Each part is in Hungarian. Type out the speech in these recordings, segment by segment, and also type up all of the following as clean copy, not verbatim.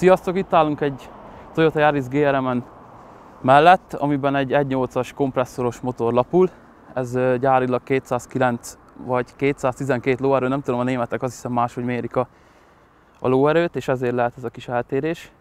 Sziasztok! Itt állunk egy Toyota Yaris GRM-en mellett, amiben egy 1.8-as kompresszoros motor lapul. Ez gyárilag 209 vagy 212 lóerő, nem tudom, a németek azt hiszem máshogy mérik a lóerőt, és ezért lehet ez a kis eltérés.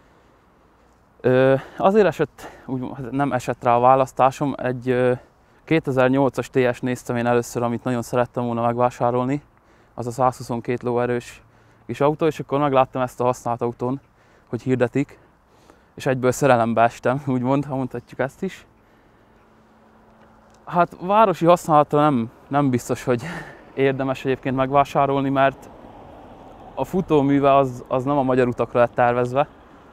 Azért esett, nem esett rá a választásom, egy 2008-as TS néztem én először, amit nagyon szerettem volna megvásárolni. Az a 122 lóerős kis autó, és akkor megláttam ezt a használt autón, hogy hirdetik, és egyből szerelembe estem, úgymond, ha mondhatjuk ezt is. Hát városi használatra nem biztos, hogy érdemes egyébként megvásárolni, mert a futóműve az nem a magyar utakra lett tervezve,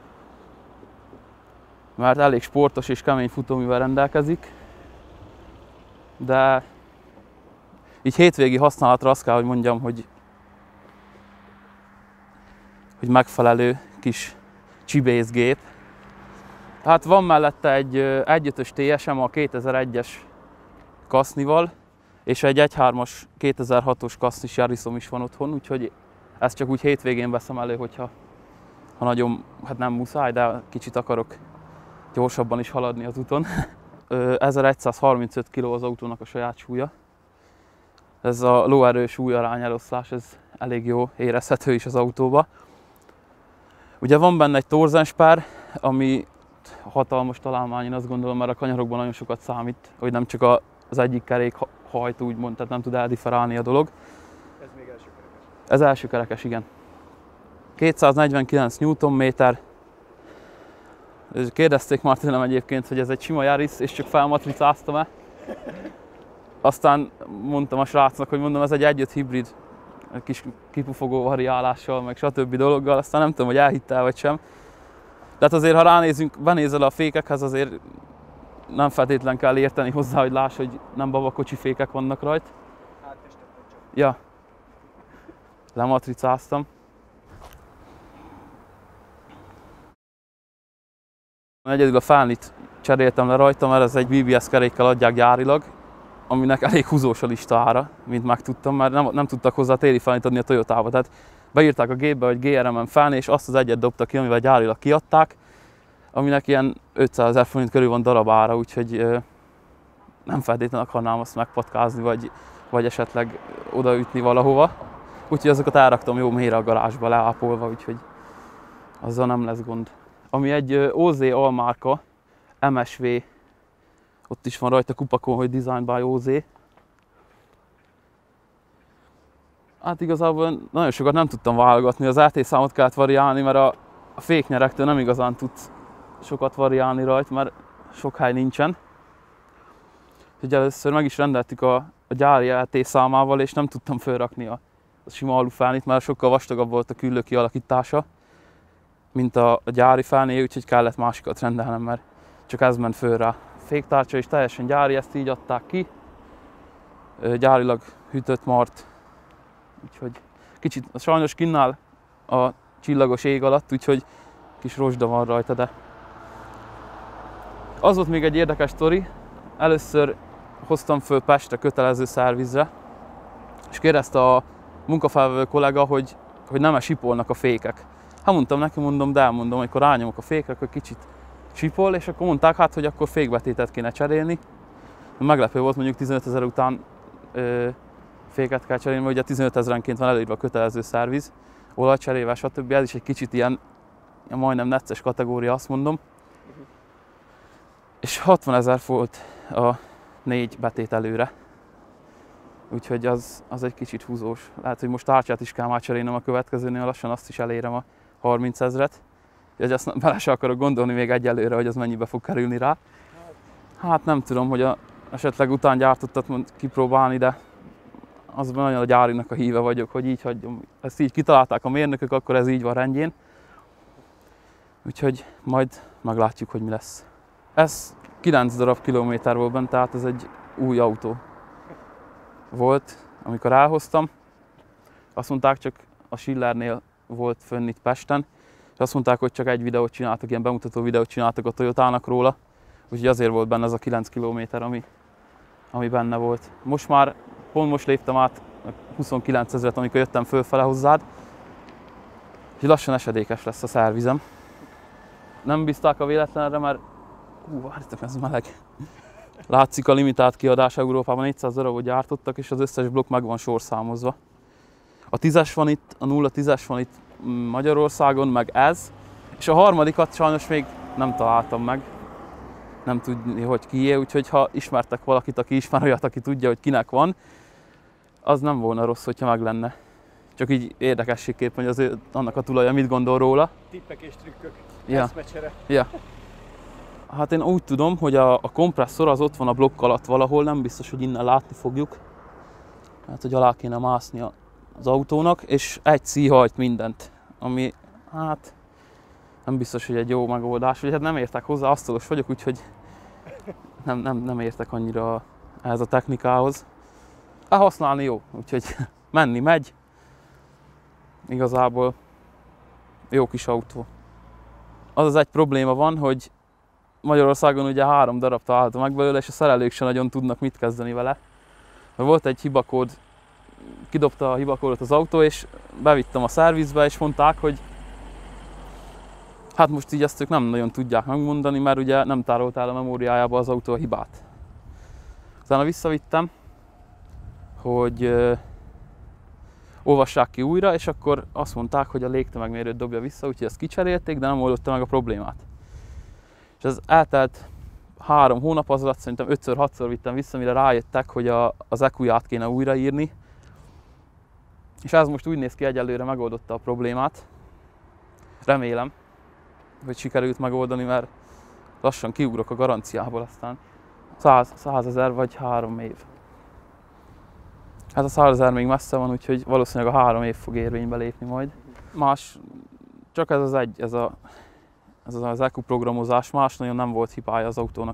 mert elég sportos és kemény futóművel rendelkezik, de így hétvégi használatra azt kell, hogy mondjam, hogy megfelelő kis csibészgép. Hát van mellette egy 1.5-ös TSM a 2001-es kasznival, és egy 1.3-as 2006-os kasznis Yarisom is van otthon, úgyhogy ezt csak úgy hétvégén veszem elő, hogyha nagyon, hát nem muszáj, de kicsit akarok gyorsabban is haladni az úton. 1135 kg az autónak a saját súlya. Ez a lóerő súlyarány eloszlás, ez elég jó érezhető is az autóba. Ugye van benne egy torzenspár, ami hatalmas találmány, én azt gondolom, mert a kanyarokban nagyon sokat számít, hogy nem csak az egyik kerék hajt, úgymond, tehát nem tud eldifferálni a dolog. Ez még első kerekes? Ez első kerekes, igen. 249 Nm. Kérdezték már tőlem egyébként, hogy ez egy sima Yaris, és csak felmatricáztam-e. Aztán mondtam a srácnak, hogy mondom, ez egy 1.5 hibrid, kis kipufogó variálással, meg stb. Dologgal, aztán nem tudom, hogy elhitte vagy sem. Tehát azért, ha ránézünk, benézel a fékekhez, azért nem feltétlen kell érteni hozzá, hogy láss, hogy nem babakocsi fékek vannak rajta. Hát, és nem csak. Ja. Lematricáztam. Egyedül a fánit cseréltem le rajta, mert ez egy BBS kerékkel adják gyárilag, aminek elég húzós a listára, mint megtudtam, mert nem tudtak hozzá téli fánit adni a Toyotába. Tehát beírták a gépbe, hogy GRM-en fán, és azt az egyet dobtak ki, amivel gyárilag kiadták, aminek ilyen 500 000 forint körül van darabára, úgyhogy nem feltétlenül akarnám azt megpatkázni, vagy esetleg odaütni valahova. Úgyhogy azokat elraktam jó mélyre a garázsba leápolva, úgyhogy azzal nem lesz gond. Ami egy OZ almárka, MSV, ott is van rajta kupakon, hogy Design by OZ. Hát igazából nagyon sokat nem tudtam válogatni, az AT számot kellett variálni, mert a féknyerektől nem igazán tudsz sokat variálni rajta, mert sok hely nincsen. Úgyhogy először meg is rendeltük a gyári AT számával, és nem tudtam felrakni a sima alufánit, mert sokkal vastagabb volt a küllő kialakítása, mint a gyári fáné, úgyhogy kellett másikat rendelnem, mert csak ez ment föl rá. A féktárcsa is teljesen gyári, ezt így adták ki. Gyárilag hűtött mart, úgyhogy kicsit sajnos kínál a csillagos ég alatt, úgyhogy kis rozsda van rajta, de az volt még egy érdekes sztori. Először hoztam föl Pestre kötelező szervizre, és kérdezte a munkafelvevő kollega, hogy nem-e sipolnak a fékek. Hát mondtam neki, de elmondom, amikor rányomok a fékre, akkor kicsit sipol, és akkor mondták, hát, hogy akkor fékbetétet kéne cserélni. Meglepő volt, mondjuk 15 000 után féket kell cserélni, mert ugye 15 000-enként van előírva a kötelező szerviz, olajcserével, stb. Ez is egy kicsit ilyen majdnem necces kategória, azt mondom. És 60 000 volt a 4 betételőre. Úgyhogy az egy kicsit húzós. Lehet, hogy most tárcsát is kell már cserélnem a következőnél, lassan azt is elérem a 30 000-et. Úgyhogy azt bele se akarok gondolni még egyelőre, hogy az mennyibe fog kerülni rá. Hát nem tudom, hogy esetleg utángyártottat kipróbálni, de azban nagyon a gyárinak a híve vagyok, hogy így hagyjam. Ezt így kitalálták a mérnökök, akkor ez így van rendjén. Úgyhogy majd meglátjuk, hogy mi lesz. Ez 9 darab kilométer volt benne, tehát ez egy új autó volt, amikor elhoztam. Azt mondták, csak a Schillernél volt fönn itt Pesten, és azt mondták, hogy csak egy videót csináltak, ilyen bemutató videót csináltak a Toyotának róla, úgyhogy azért volt benne ez a 9 kilométer, ami benne volt. Pont most léptem át 29 000-et, amikor jöttem fölfele hozzád, Úgyhogy lassan esedékes lesz a szervizem. Nem bízták a véletlenre, mert várjátok, ez meleg. Látszik a limitált kiadás, Európában 400 darabot gyártottak, és az összes blokk meg van sorszámozva. A 10-es van itt, a 0-10-es van itt Magyarországon, meg ez. És a harmadikat sajnos még nem találtam meg. Nem tudni, hogy kié, úgyhogy ha ismertek valakit, aki ismer olyat, aki tudja, hogy kinek van, az nem volna rossz, hogyha meg lenne. Csak így érdekességképp, hogy az annak a tulaja mit gondol róla. Tippek és trükkök, Ja. eszmecsere. Ja. Hát én úgy tudom, hogy a kompresszor az ott van a blokk alatt valahol, nem biztos, hogy innen látni fogjuk. Hát, hogy alá kéne mászni az autónak, és egy szíj hajt mindent, ami hát nem biztos, hogy egy jó megoldás. Vagy hát nem értek hozzá, asztalos vagyok, úgyhogy nem értek annyira ehhez a technikához. Használni jó, úgyhogy menni megy. Igazából jó kis autó. Az egy probléma van, hogy Magyarországon ugye 3 darab találta meg belőle, és a szerelők sem nagyon tudnak mit kezdeni vele. Volt egy hibakód, kidobta a hibakódot az autó, és bevittem a szervizbe, és mondták, hogy hát most így ezt ők nem nagyon tudják megmondani, mert ugye nem tárolt el a memóriájába az autó a hibát. Utána visszavittem, hogy olvassák ki újra, és akkor azt mondták, hogy a légtömegmérőt dobja vissza, úgyhogy ezt kicserélték, de nem oldotta meg a problémát. És ez eltelt 3 hónap, az alatt szerintem 5-6-szor vittem vissza, mire rájöttek, hogy az ECU-ját kéne újraírni. És ez most úgy néz ki, egyelőre megoldotta a problémát. Remélem, hogy sikerült megoldani, mert lassan kiugrok a garanciából aztán. 100 000 vagy 3 év. Hát a 100 000 még messze van, úgyhogy valószínűleg a 3 év fog érvénybe lépni majd. Más, csak ez az ECU programozás, más nagyon nem volt hibája az autónak.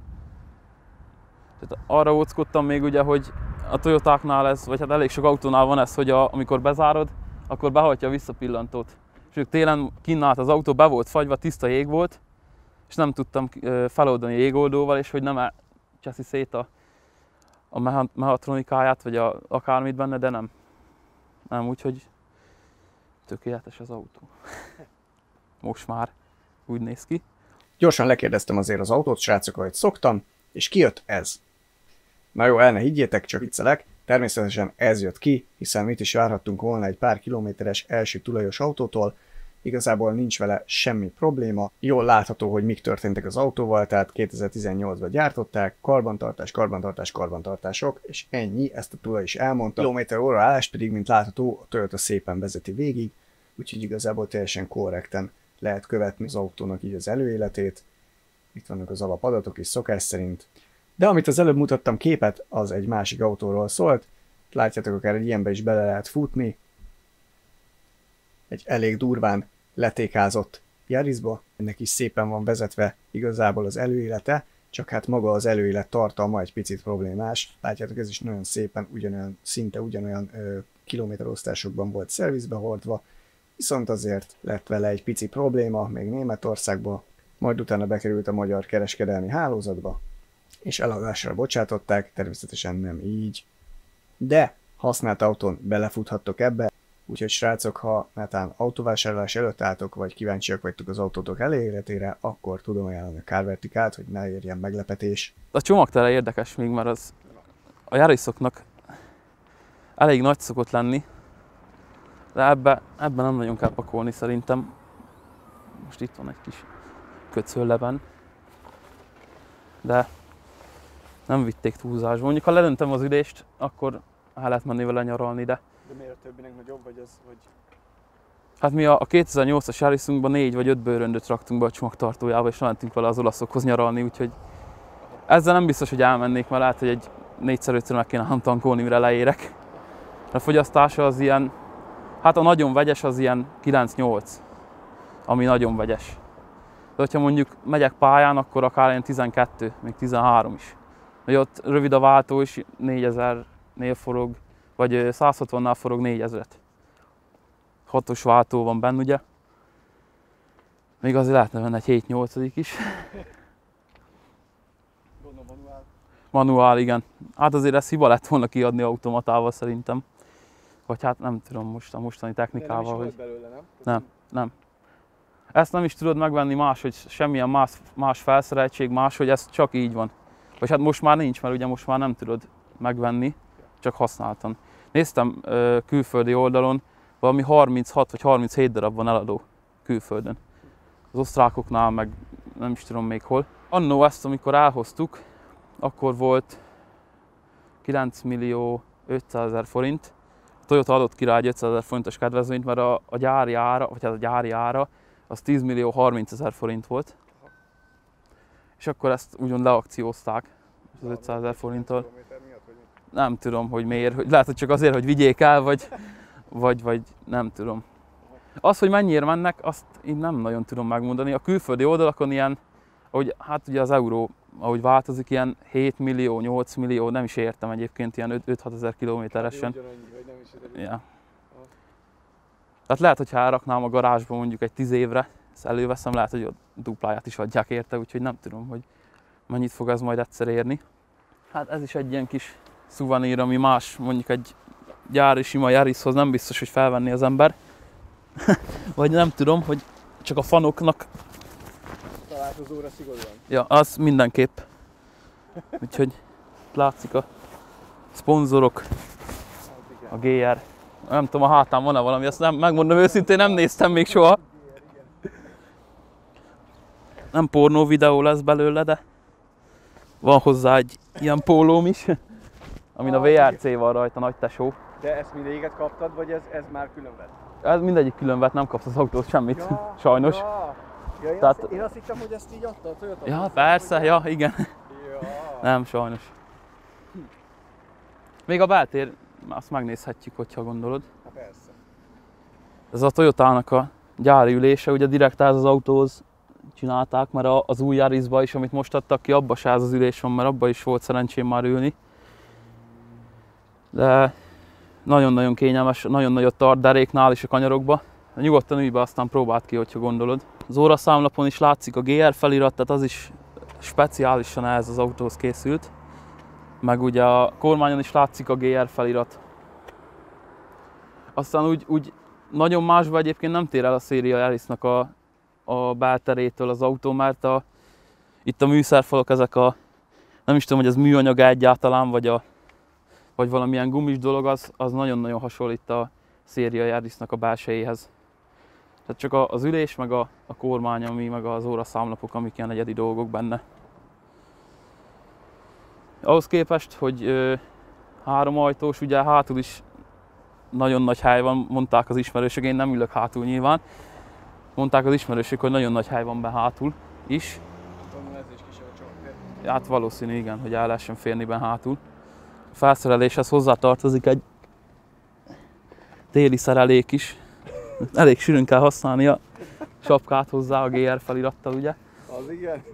Tehát arra óckodtam még ugye, hogy a Toyotáknál ez, vagy hát elég sok autónál van ez, hogy amikor bezárod, akkor behajtja a visszapillantót. És ők télen kinn állt az autó, be volt fagyva, tiszta jég volt, és nem tudtam feloldani jégoldóval, és hogy nem cseszi szét a mechatronikáját, vagy akármit benne, de nem. Nem, úgyhogy tökéletes az autó. Most már úgy néz ki. Gyorsan lekérdeztem azért az autót, srácok, ahogy szoktam, és kijött ez. Na jó, el ne higgyétek, csak viccelek. Természetesen ez jött ki, hiszen mit is várhattunk volna egy pár kilométeres első tulajos autótól. Igazából nincs vele semmi probléma. Jól látható, hogy mik történtek az autóval, tehát 2018-ban gyártották, karbantartások, és ennyi, ezt a tulaj is elmondta. Kilométer-óra állás pedig, mint látható, a Toyota szépen vezeti végig, úgyhogy igazából teljesen korrekten lehet követni az autónak így az előéletét. Itt vannak az alapadatok is szokás szerint. De amit az előbb mutattam képet, az egy másik autóról szólt. Látjátok, akár egy ilyenbe is bele lehet futni. Egy elég durván letékázott Yarisba. Ennek is szépen van vezetve igazából az előélete, csak hát maga az előélet tartalma egy picit problémás. Látjátok, ez is nagyon szépen szinte ugyanolyan kilométerosztásokban volt szervizbe hordva, viszont azért lett vele egy pici probléma, még Németországba, majd utána bekerült a magyar kereskedelmi hálózatba, és eladásra bocsátották, természetesen nem így. De használt autón belefuthattok ebbe, úgyhogy srácok, ha netán autóvásárlás előtt álltok, vagy kíváncsiak vagytok az autótok elérhetére, akkor tudom ajánlani a Carverticalt, hogy ne érjen meglepetés. A csomagtere érdekes még, mert az a Yarisoknak elég nagy szokott lenni, de ebben nem nagyon kell pakolni szerintem. Most itt van egy kis köcölleben, de nem vitték túlzásba. Mondjuk, ha ledöntem az ülést, akkor el lehet menni vele nyaralni, de... De miért a többinek nagyobb, vagy az, hogy... Hát mi a 2008-as Yarisunkban 4 vagy 5 bőröndöt raktunk be a csomagtartójába, és mentünk vele az olaszokhoz nyaralni, úgyhogy ezzel nem biztos, hogy elmennék, mert lehet, hogy egy 4x5-ször meg kéne tankolni, mire leérek. A fogyasztása az ilyen, hát a nagyon vegyes az ilyen 9-8, ami nagyon vegyes. De hogyha mondjuk megyek pályán, akkor akár ilyen 12, még 13 is. Vagy ott rövid a váltó is 4000-nél forog, vagy 160-nál forog 4000-et. 6-os váltó van benne, ugye? Még azért lehetne benne egy 7-8 is. Gondolom manuál. Manuál, igen. Hát azért ez hiba lett volna kiadni automatával szerintem. Vagy hát nem tudom most a mostani technikával, hogy... belőle, nem? Nem. Ezt nem is tudod megvenni máshogy, semmilyen más felszereltség máshogy, ez csak így van. Vagy hát most már nincs, mert ugye most már nem tudod megvenni, csak használtan. Néztem külföldi oldalon, valami 36 vagy 37 darab van eladó külföldön. Az osztrákoknál, meg nem is tudom még hol. Annó ezt, amikor elhoztuk, akkor volt 9 millió 500 000 forint. A Toyota adott ki rá egy 500 000 forintos kedvezményt, mert a gyári ára, vagy hát a gyári ára, az 10 millió 30 000 forint volt. És akkor ezt ugyan leakciózták az 500 000 forinttal. Nem tudom, hogy miért. Lehet, hogy csak azért, hogy vigyék el, vagy nem tudom. Az, hogy mennyire mennek, azt én nem nagyon tudom megmondani. A külföldi oldalakon ilyen, ahogy, hát ugye az euró, ahogy változik, ilyen 7 millió, 8 millió, nem is értem egyébként, ilyen 5-6 ezer kilométeresen. Ja. Tehát lehet, hogy ha elraknám a garázsba mondjuk egy 10 évre, ezt előveszem, lehet, hogy a dupláját is adják érte, úgyhogy nem tudom, hogy mennyit fog ez majd egyszer érni. Hát ez is egy ilyen kis szuvenír, ami más, mondjuk egy gyári sima Yarishoz nem biztos, hogy felvenni az ember. Vagy nem tudom, hogy csak a fanoknak. Találkozóra szigorúan. Ja, az mindenképp. Úgyhogy látszik a szponzorok, a GR. Nem tudom, a hátán van-e valami, azt nem, megmondom őszintén, nem néztem még soha. Nem pornó videó lesz belőle, de van hozzá egy ilyen pólóm is, amin a VRC van rajta, nagy tesó. De ezt mindegyiket kaptad, vagy ez már külön vett? Ez mindegyik külön vett, nem kapsz az autót semmit, ja, sajnos. Ja. Ja, Tehát, én azt hittem, hogy ezt így adta a Toyota. Ja, persze, hogy... ja, igen. Ja. Nem, sajnos. Még a beltér, azt megnézhetjük, hogyha gondolod. Ha persze. Ez a Toyotának a gyári ülése, ugye direkt ez az autóhoz csinálták, mert az új Yarisba is, amit most adtak ki, abba se ez az ülés van, mert abba is volt szerencsém már ülni. De nagyon-nagyon kényelmes, nagyon nagyot tart deréknál is a kanyarokba. Nyugodtan ülj be, aztán próbáld ki, hogyha gondolod. Az óraszámlapon is látszik a GR felirat, tehát az is speciálisan ehhez az autóhoz készült. Meg ugye a kormányon is látszik a GR felirat. Aztán úgy nagyon másba egyébként nem tér el a széria Yarisnak a belterétől az autó, mert itt a műszerfalak ezek nem is tudom, hogy ez műanyag egyáltalán, vagy valamilyen gumis dolog, az nagyon-nagyon hasonlít a széria Yarisnak a belsejéhez. Tehát csak az ülés, meg a kormány, meg az óraszámlapok, amik ilyen egyedi dolgok benne. Ahhoz képest, hogy 3 ajtós, ugye hátul is nagyon nagy hely van, mondták az ismerősök, én nem ülök hátul nyilván. Mondták az ismerősök, hogy nagyon nagy hely van be hátul is. Ez is kisebb a csomagtér. Hát valószínű, igen, hogy el lehessen férni ben hátul. A felszereléshez hozzátartozik egy téli szerelék is. Elég sűrűn kell használni a sapkát hozzá a GR felirattal, ugye? Az igen.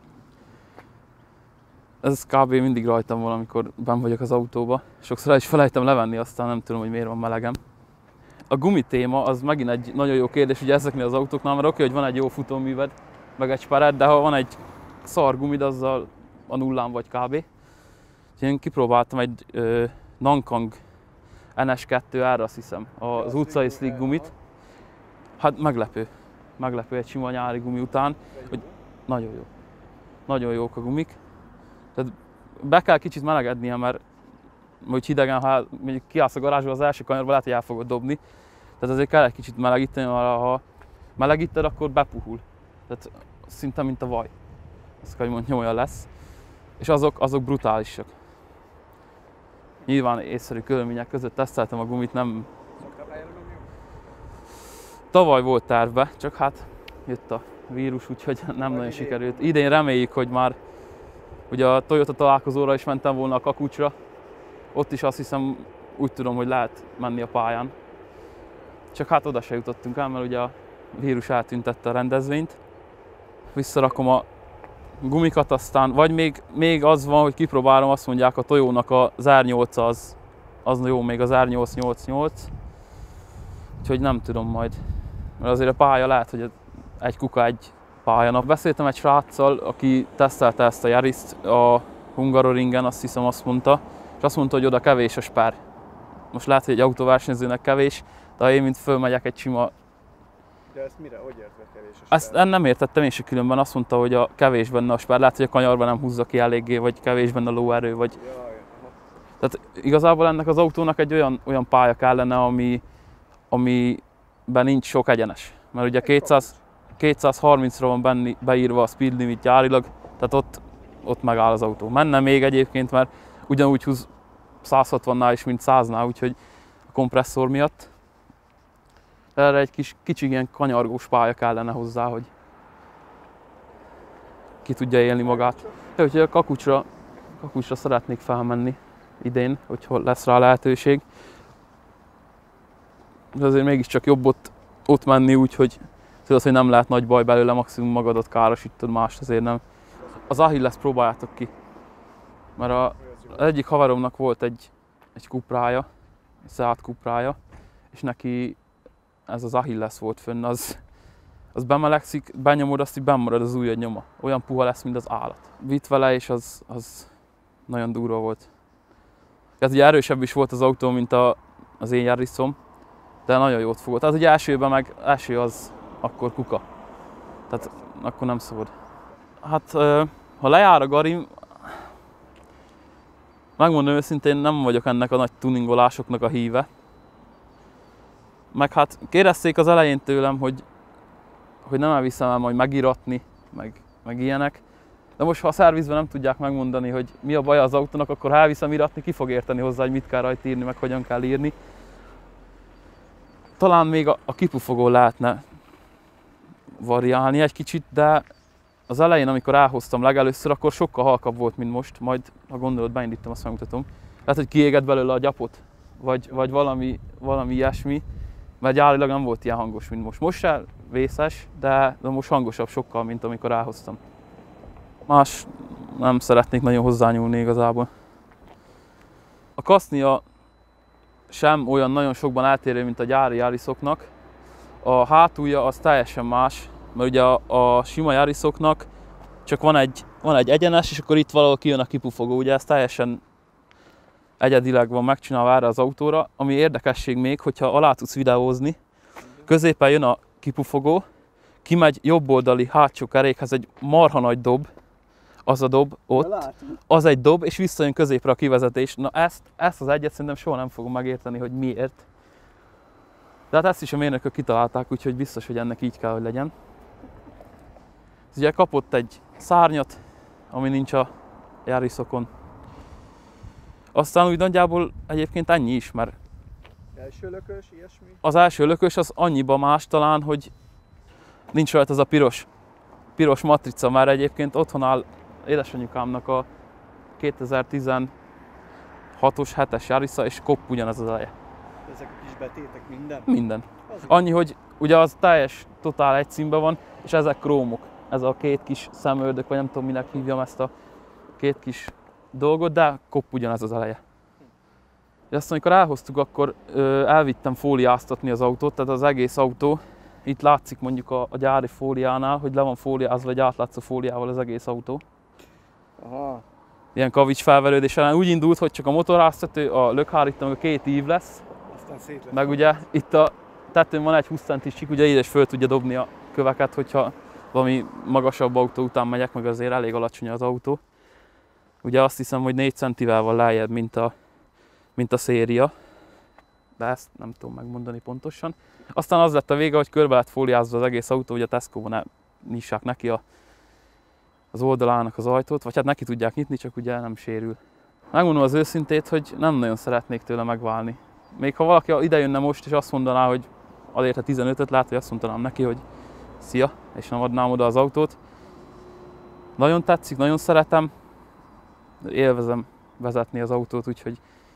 Ez kb. Mindig rajtam van, amikor benn vagyok az autóba. Sokszor el is felejtem levenni, aztán nem tudom, hogy miért van melegem. A gumitéma az megint egy nagyon jó kérdés ugye ezeknél az autóknál, mert oké, hogy van egy jó futóműved, meg egy spared, de ha van egy szar gumid, azzal a nullán vagy kb. Én kipróbáltam egy Nankang NS2R, azt hiszem, az utcai slick gumit. Hát meglepő egy sima nyári gumi után, hogy nagyon jó. Nagyon jók a gumik. Tehát be kell kicsit melegednie, mert hogy hidegen, ha mondjuk kiállsz a garázsba az első kanyarba, lehet, hogy el fogod dobni. Tehát azért kell egy kicsit melegíteni, mert ha melegíted, akkor bepuhul. Tehát szinte mint a vaj. Azt kell, hogy mondjam, olyan lesz. És azok brutálisak. Nyilván észszerű körülmények között teszteltem a gumit, nem... Tavaly volt tervbe, csak hát jött a vírus, úgyhogy nem nagyon sikerült. Idén reméljük, hogy már ugye a Toyota találkozóra is mentem volna a Kakucsra. Ott is azt hiszem, úgy tudom, hogy lehet menni a pályán. Csak hát oda se jutottunk el, mert ugye a vírus eltüntette a rendezvényt. Visszarakom a gumikat, aztán vagy még az van, hogy kipróbálom, azt mondják a Toyónak az R8 az jó, még az R888. Úgyhogy nem tudom majd. Mert azért a pálya lehet, hogy egy kuka egy pályának. Beszéltem egy sráccal, aki tesztelte ezt a Yarist a Hungaroringen, azt hiszem azt mondta, és azt mondta, hogy oda kevés a spár. most lehet, hogy egy autóversenyzőnek kevés, de ha én mint fölmegyek egy sima... De ezt mire? Hogy érted kevés a Ezt nem értettem én se különben, azt mondta, hogy a kevés benne a spár, lehet, hogy a kanyarban nem húzza ki eléggé, vagy kevés benne a lóerő, vagy... Jaj, aha. Tehát igazából ennek az autónak egy olyan pálya kellene, amiben nincs sok egyenes. Mert ugye 230-ra van beírva a speed limit gyárilag, tehát ott megáll az autó. Menne még egyébként, mert ugyanúgy húz 160-nál is, mint 100-nál, úgyhogy a kompresszor miatt. Erre egy kicsi ilyen kanyargós pálya kellene hozzá, hogy ki tudja élni magát. Úgyhogy a kakucsra szeretnék felmenni idén, hogyha lesz rá lehetőség. De azért mégiscsak jobb ott menni úgy, hogy tudod, hogy nem lehet nagy baj belőle, maximum magadat károsítod, mást azért nem. Az Achilles próbáljátok ki. Mert az egyik haveromnak volt egy kuprája, egy Seat kuprája, és neki ez az Achilles volt fönn, az bemelegszik, benyomod, azt így bennmarad az ujjad nyoma. Olyan puha lesz, mint az állat. Vitt vele, és az nagyon durva volt. Tehát ugye erősebb is volt az autó, mint az én Yarisom, de nagyon jót fogott. Tehát ugye első az akkor kuka. Tehát akkor nem szabad. Hát ha lejár a garim, megmondom őszintén, nem vagyok ennek a nagy tuningolásoknak a híve. Meg hát kérdezték az elején tőlem, hogy nem elviszem el majd megiratni, meg ilyenek. De most ha a szervizben nem tudják megmondani, hogy mi a baj az autónak, akkor ha elviszem iratni, ki fog érteni hozzá, hogy mit kell rajta írni, meg hogyan kell írni. Talán még a kipufogón lehetne variálni egy kicsit, de az elején, amikor elhoztam legelőször, akkor sokkal halkabb volt, mint most. Majd, ha gondolod, beindítom, azt megmutatom. Lehet, hogy kiégett belőle a gyapot, vagy valami ilyesmi, mert gyárilag nem volt ilyen hangos, mint most. Most se vészes, de most hangosabb sokkal, mint amikor elhoztam. Más nem szeretnék nagyon hozzányúlni igazából. A kasznia sem olyan nagyon sokban eltérő, mint a gyári Yarisoknak. A hátulja az teljesen más, mert ugye a sima Yarisoknak csak van egy egyenes, és akkor itt valahol kijön a kipufogó. Ugye ez teljesen egyedileg van megcsinálva erre az autóra, ami érdekesség még, hogyha alá tudsz videózni, középen jön a kipufogó, kimegy jobboldali hátsó kerékhez egy marha nagy dob, az a dob ott, az egy dob, és visszajön középre a kivezetés. Na ezt az egyet szerintem soha nem fogom megérteni, hogy miért. De hát ezt is a mérnökök kitalálták, úgyhogy biztos, hogy ennek így kell, hogy legyen. Ez ugye kapott egy szárnyat, ami nincs a Yarisokon. Aztán úgy nagyjából egyébként ennyi is, mert első lökös, ilyesmi? az első lökös az annyiba más talán, hogy nincs rajta az a piros matrica, mert egyébként otthon áll édesanyukámnak a 2016-os 7-es Yarisa, és kopp ugyanez az eleje. Ezek a kis betétek minden? Minden. Annyi, hogy ugye az teljes, totál egy színben van, és ezek krómok. Ez a két kis szemöldök, vagy nem tudom minek hívjam ezt a két kis dolgot, de kopp ugyanez az eleje. És azt amikor elhoztuk, akkor elvittem fóliáztatni az autót, tehát az egész autó, itt látszik mondjuk a gyári fóliánál, hogy le van fóliázva egy átlátszó fóliával az egész autó. Aha. Ilyen kavics felverődés ellen úgy indult, hogy csak a motorháztető, a lökhárító, meg a két ív lesz. Aztán szét lesz. Meg ugye itt a tetőn van egy 20 centis csík, ugye ide is föl tudja dobni a köveket, hogyha valami magasabb autó után megyek, meg azért elég alacsony az autó. Ugye azt hiszem, hogy 4 centivel van lejjebb, mint a széria. De ezt nem tudom megmondani pontosan. Aztán az lett a vége, hogy körbe lett fóliázva az egész autó, hogy a Tesco-ban nyissák neki az oldalának az ajtót, vagy hát neki tudják nyitni, csak ugye nem sérül. Megmondom az őszintét, hogy nem nagyon szeretnék tőle megválni. Még ha valaki ide jönne most és azt mondaná, hogy adért a 15-öt, lehet, hogy azt mondanám neki, hogy szia, és nem adnám oda az autót. Nagyon tetszik, nagyon szeretem, élvezem vezetni az autót, úgyhogy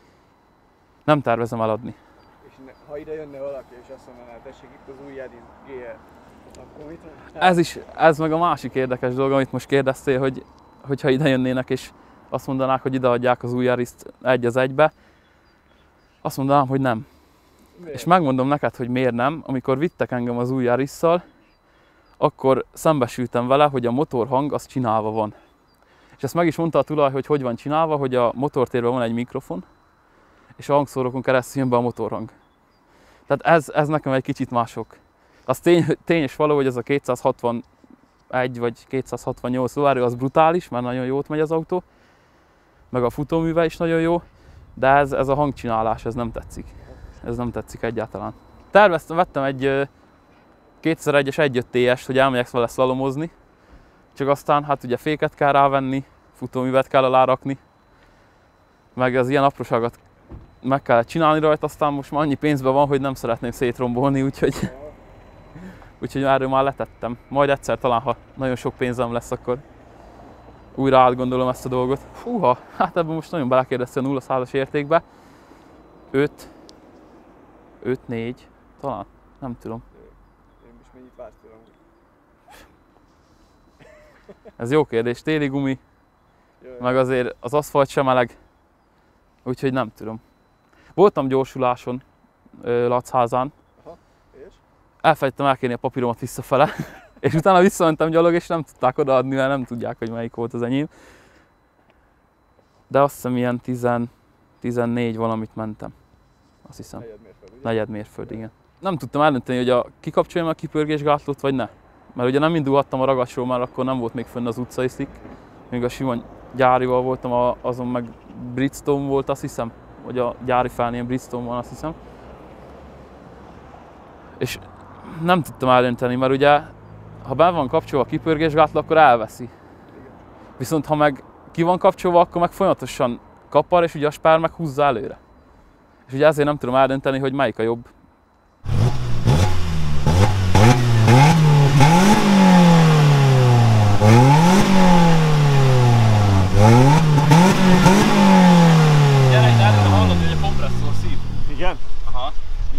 nem tervezem eladni. És ha ide jönne valaki és azt mondaná, tessék itt az új Yaris GR, akkor mit? Ez meg a másik érdekes dolog, amit most kérdeztél, hogyha ide jönnének és azt mondanák, hogy ide adják az új Yarist 1:1, azt mondanám, hogy nem. Miért? És megmondom neked, hogy miért nem. Amikor vittek engem az új Yarisszal, akkor szembesültem vele, hogy a motorhang az csinálva van. És ezt meg is mondta a tulaj, hogy van csinálva, hogy a motortérben van egy mikrofon, és a hangszórókon keresztül jön be a motorhang. Tehát ez nekem egy kicsit mások. Az tény és való, hogy ez a 261 vagy 268 lóerő az brutális, mert nagyon jót megy az autó. Meg a futóműve is nagyon jó, de ez a hangcsinálás, ez nem tetszik. Ez nem tetszik egyáltalán. Vettem egy 2001-es 1.5 TS-t, hogy elmegyek vele szlalomozni. Csak aztán hát ugye féket kell rávenni, futóművet kell alárakni. Meg az ilyen apróságot meg kellett csinálni rajta, aztán most már annyi pénzben van, hogy nem szeretném szétrombolni, úgyhogy erről már letettem. Majd egyszer talán, ha nagyon sok pénzem lesz, akkor újra átgondolom ezt a dolgot. Húha, hát ebben most nagyon belekérdeztél a 0-100-as értékbe. 5, 4, talán, nem tudom. Én is mennyit vársz tőlem? Ez jó kérdés, téli gumi, meg azért az aszfalt sem meleg, úgyhogy nem tudom. Voltam gyorsuláson Lachházán, És? elfelejtettem elkérni a papíromat visszafele, és utána visszamentem gyalog, és nem tudták odaadni, mert nem tudják, hogy melyik volt az enyém. De azt hiszem ilyen 14 valamit mentem, azt hiszem. Negyedmérföld, igen. Nem tudtam eldönteni, hogy kikapcsoljam a kipörgésgátlót, vagy ne. Mert ugye nem indulhattam a ragacsról, mert akkor nem volt még fönn az utcai szlik. Még a sima gyárival voltam, azon meg Bridgestone volt, azt hiszem. Vagy a gyári felnén Bridgestone van, azt hiszem. És nem tudtam eldönteni, mert ugye, ha be van kapcsolva a kipörgésgátló, akkor elveszi. Viszont ha meg ki van kapcsolva, akkor meg folyamatosan kapar, és ugye a spár meg húzza előre. És ugye ezért nem tudom eldönteni, hogy melyik a jobb. Gyere ide, előre hallod, hogy a kompresszor szív. Igen? Aha. Na.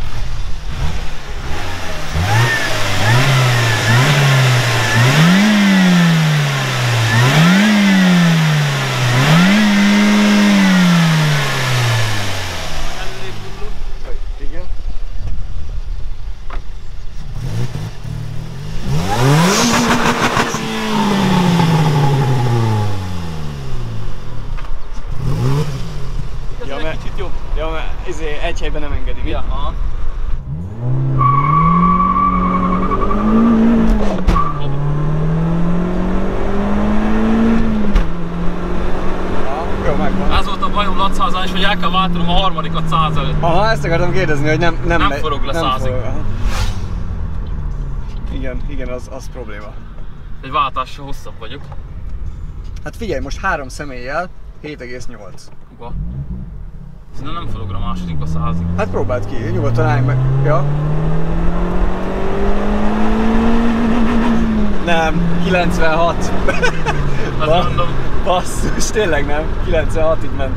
Igen. Ez egy kicsit jobb. Ja, mert egy helyben nem engedi. Mi? Ja, aha. Jó, megvan. Ez volt a bajom Lachházán is, hogy el kell váltanom a harmadikat 100 előtt. Aha, ezt akartam kérdezni, hogy nem forog le 100-ig. Igen, az probléma. Egy váltással hosszabb vagyok. Hát figyelj, most 3 személlyel 7,8. Uga. Szerintem nem forog le a másodikba 100-ig. Hát próbáld ki, nyugodtan állj meg. Ja. Nem, 96. Hát mondom. Basszus, tényleg nem, 96-ig ment.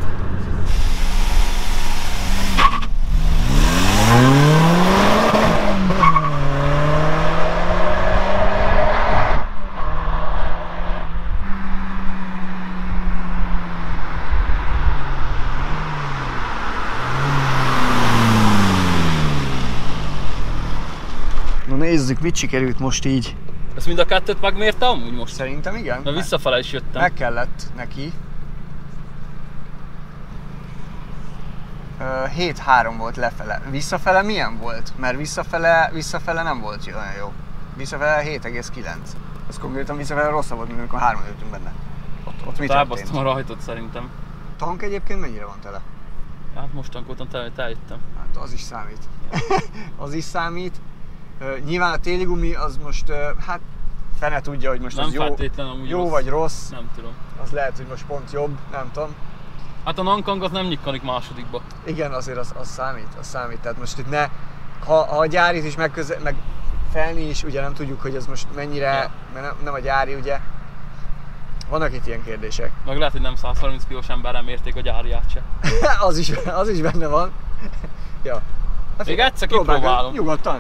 Na nézzük, mit sikerült most így. Ezt mind a kettőt megmérte amúgy most? Szerintem igen. Na visszafele is jöttem. Meg kellett neki. 7-3 volt lefele. Visszafele milyen volt? Mert visszafele nem volt olyan jó. Visszafele 7,9. Ez konkrétan visszafele rosszabb volt, mint amikor 3 ültünk benne. Ott mi történt? Elbasztom a rajtot szerintem. Tank egyébként mennyire van tele? Hát most tankoltam tele, hogy eljöttem. Hát az is számít. Az is számít. Nyilván a téli gumi az most, hát fene tudja, hogy most nem az jó rossz. vagy rossz. Nem tudom. Az lehet, hogy most pont jobb, nem tudom. Hát a Nankang az nem nyikkanik másodikba. Igen, azért az számít. Tehát most itt ne, ha a gyárit is meg felni is, ugye nem tudjuk, hogy ez most mennyire, mert nem a gyári, ugye. Vannak itt ilyen kérdések. Meg lehet, hogy nem 130 kilós emberrel mérték a gyáriát se. az is benne van. Ja. Hát még egyszer kipróbálom. Nyugodtan.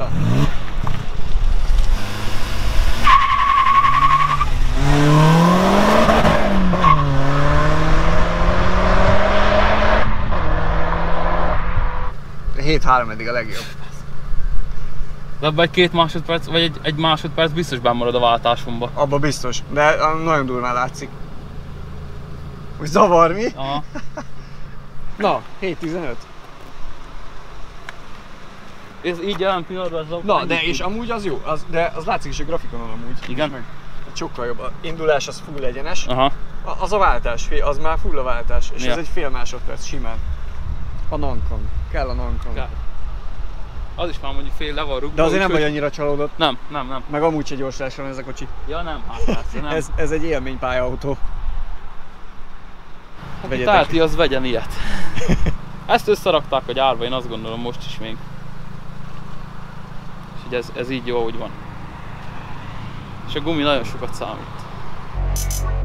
De 7-3 eddig a legjobb. De abban egy 2 másodperc, vagy egy másodperc biztos benn marad a váltásomba. Abba biztos, de nagyon durván látszik. Úgy zavar, mi? Aha. Na, 7.15. Ez így jelen pillanatban az autó. Na, de és amúgy az jó, de az látszik is a grafikonon amúgy. Igen? Meg. Sokkal jobb. A indulás az full egyenes. Aha. Az a váltás, az már full a váltás. És Ja. ez egy fél másodperc simán. A nankon. Kell a nankon. Kell. Az is már mondjuk fél le van rúgva. De azért nem úgyhogy- vagy annyira csalódott. Nem. Meg amúgy se gyorsulásra van ez a kocsi. Ja nem, hát persze, nem. Ez egy élménypályautó. Aki vegyetek. teheti, az vegyen ilyet. Ezt összerakták a gyárba, én azt gondolom most is még. És így ez így jó, ahogy van. És a gumi nagyon sokat számít.